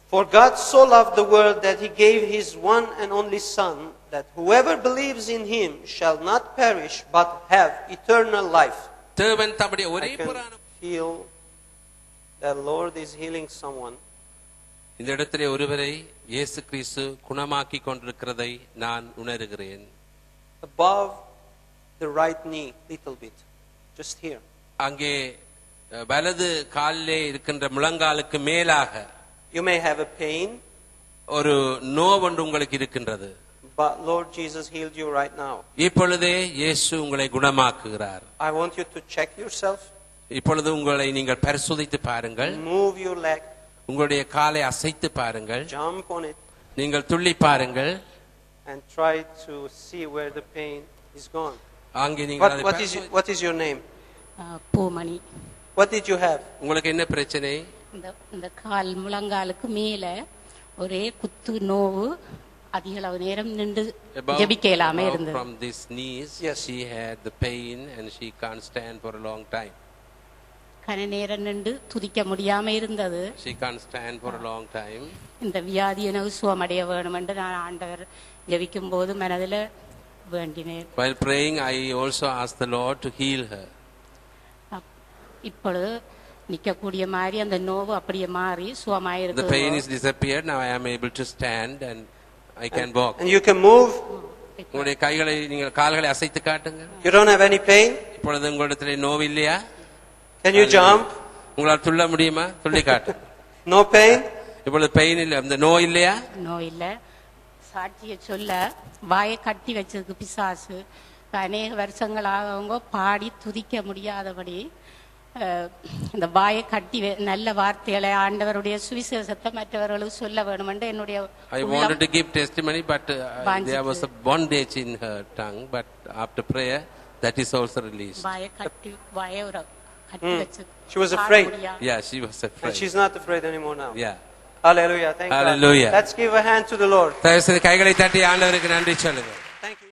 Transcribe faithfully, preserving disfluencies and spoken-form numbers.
For God so loved the world that he gave his one and only Son, that whoever believes in him shall not perish but have eternal life. தேவன் தம்முடைய ஒரே I can feel that Lord is healing someone. இந்த இடத்திலே ஒருவரை இயேசு கிறிஸ்து குணமாக்கி கொண்டிருக்கிறதை நான் உணர்கிறேன். Above the right knee, little bit, just here. அங்கே வலது காலிலே இருக்கின்ற முழங்காலுக்கு மேலாக you may have a pain. ஒரு நோவு ஒன்று உங்களுக்கு இருக்கின்றது. But Lord Jesus healed you right now. இப்பொழுதே இயேசு உங்களை குணமாக்குகிறார். I want you to check yourself. இப்பொழுது உங்களை நீங்கள் பரிசோதித்து பாருங்கள். Move your leg. உங்களுடைய காலை அசைத்து பாருங்கள். Jump on it. நீங்கள் துள்ளி பாருங்கள். And try to see where the pain is gone. அங்கே நீங்கள் What, what is what is your name? Poomani. What did you have? உங்களுக்கு என்ன பிரச்சனை? இந்த இந்த கால் முழங்காலுக்கு மேல ஒரே குத்து நோவு அதிக அளவு நேரம் நின்று ஜெபிக்கலாமே இருந்தது. From these knees yes. she had the pain and she can't stand for a long time. கன நேரம் நின்று துதிக்க முடியாம இருந்தது. She can't stand for a long time. இந்த வியாதி எனக்கு சுகமடைய வேண்டும் என்று நான் ஆண்டவர் ஜெபிக்கும் போது மனதில் வேண்டினேன். While praying I also asked the Lord to heal her. இப்பொழுது நிக்கக்கூடிய மாதிரி அந்த நோவு அப்படியே மாறி சுகமாய் இருக்கு. The pain is disappeared. Now I am able to stand and I can walk. And you can move. உங்களுடைய கைகளை நீங்கள் கால்களை அசைத்து காட்டுங்க. You don't have any pain? இப்பொழுது உங்களிடத்திலே நோவு இல்லையா? Can you jump? உங்களால் துள்ள முடியுமா? துள்ளி காட்டு. No pain? இப்பொழுது பெயின் இல்ல, அந்த நோய் இல்லையா? நோய் இல்ல. சாட்சியை சொல்ல வாயை கட்டி வச்சிருக்கு பிசாசு. அநேக வருஷங்களாக பாடி துதிக்க முடியாதபடி இந்த வாயை கட்டி நல்ல வார்த்தைகளை ஆண்டவருடைய சுவிசேஷத்தை மற்றவர்களுக்கு சொல்ல வேண்டும் என்று என்னுடைய I wanted to give testimony but uh, there was a bondage in her tongue, but after prayer that is also released. வாயை கட்டி வாயை ஒரு கட்டி வச்சு. She was afraid. Yeah, she was afraid. And she's not afraid anymore now. Yeah. Hallelujah. Thank Hallelujah. God. Let's give a hand to the Lord. தயவு செய்து கைகளை தட்டி ஆண்டவருக்கு நன்றி சொல்லுங்க.